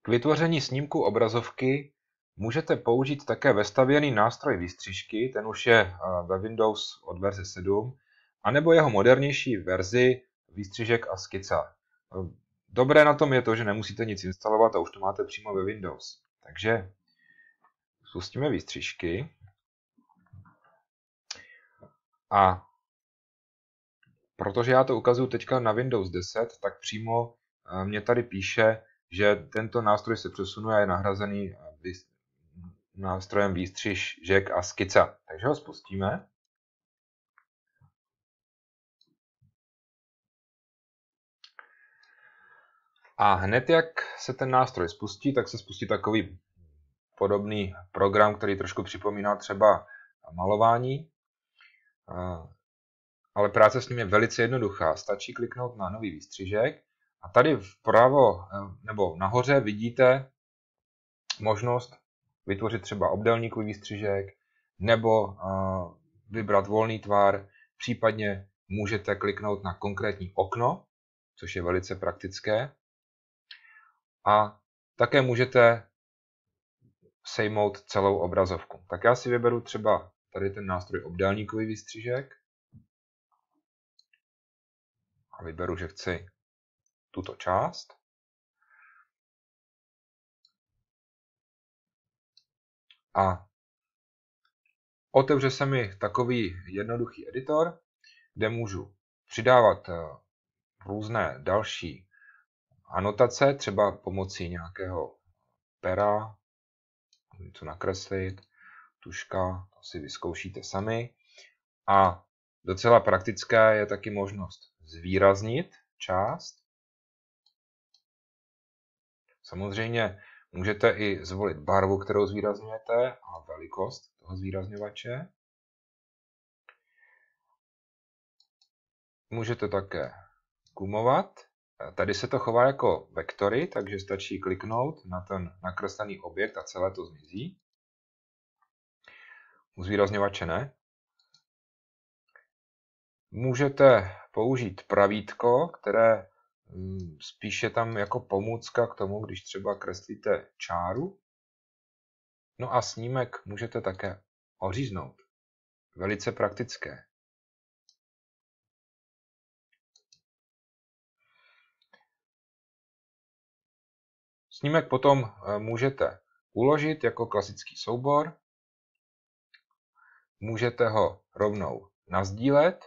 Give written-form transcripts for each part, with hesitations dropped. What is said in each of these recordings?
K vytvoření snímku obrazovky můžete použít také vestavěný nástroj výstřižky, ten už je ve Windows od verze 7, anebo jeho modernější verzi výstřižek a skica. Dobré na tom je to, že nemusíte nic instalovat a už to máte přímo ve Windows. Takže spustíme výstřižky a protože já to ukazuju teďka na Windows 10, tak přímo mě tady píše, že tento nástroj se přesunuje a je nahrazený nástrojem výstřižek a skica. Takže ho spustíme. A hned jak se ten nástroj spustí, tak se spustí takový podobný program, který trošku připomíná třeba malování. Ale práce s ním je velice jednoduchá. Stačí kliknout na nový výstřižek a tady vpravo nebo nahoře vidíte možnost vytvořit třeba obdélníkový výstřižek nebo vybrat volný tvar, případně můžete kliknout na konkrétní okno, což je velice praktické. A také můžete sejmout celou obrazovku. Tak já si vyberu třeba tady ten nástroj obdélníkový výstřižek a vyberu, že chci tuto část. A otevře se mi takový jednoduchý editor, kde můžu přidávat různé další anotace, třeba pomocí nějakého pera, něco nakreslit, tužka, to si vyzkoušíte sami. A docela praktické je taky možnost zvýraznit část. Samozřejmě můžete i zvolit barvu, kterou zvýrazňujete, a velikost toho zvýrazňovače. Můžete také gumovat. Tady se to chová jako vektory, takže stačí kliknout na ten nakreslený objekt a celé to zmizí. U zvýrazňovače ne. Můžete použít pravítko, které spíše tam jako pomůcka k tomu, když třeba kreslíte čáru. No a snímek můžete také oříznout. Velice praktické. Snímek potom můžete uložit jako klasický soubor. Můžete ho rovnou nasdílet.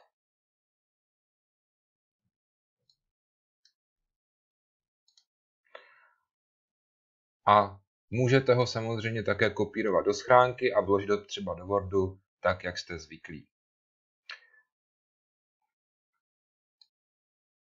A můžete ho samozřejmě také kopírovat do schránky a vložit ho třeba do Wordu, tak jak jste zvyklí.